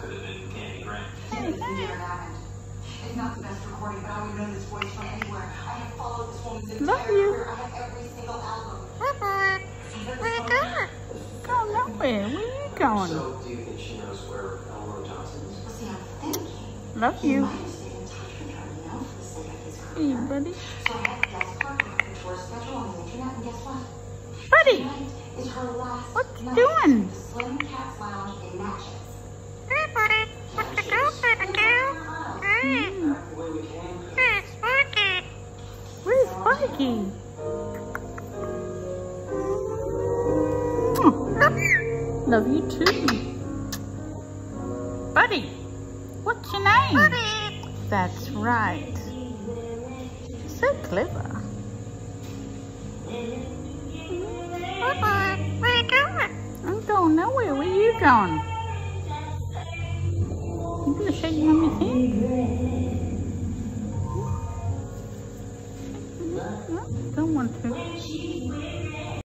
Could have been Candy Grant. It never happened. It's not the best recording, but I would know this voice from anywhere. I have followed this woman's entire career. I have every single album. Go nowhere. Where are you going? So, do you think she knows where Elmore Johnson is? Well, see, I'm thinking. Love He you. might have stayed in touch with her, you know, for the sake of his Hey, career. buddy. So I had to guess her tour schedule on the internet, and guess what? Buddy, Tonight is her last what you night doing? at the Slim Cat's Lounge in Natchez. Back the way we came. Where's Sparky? Love you too. Buddy, what's your name? That's right. So clever. Where you going? I'm going nowhere. Where you going? You gonna shake Mommy's hand? No, don't want to.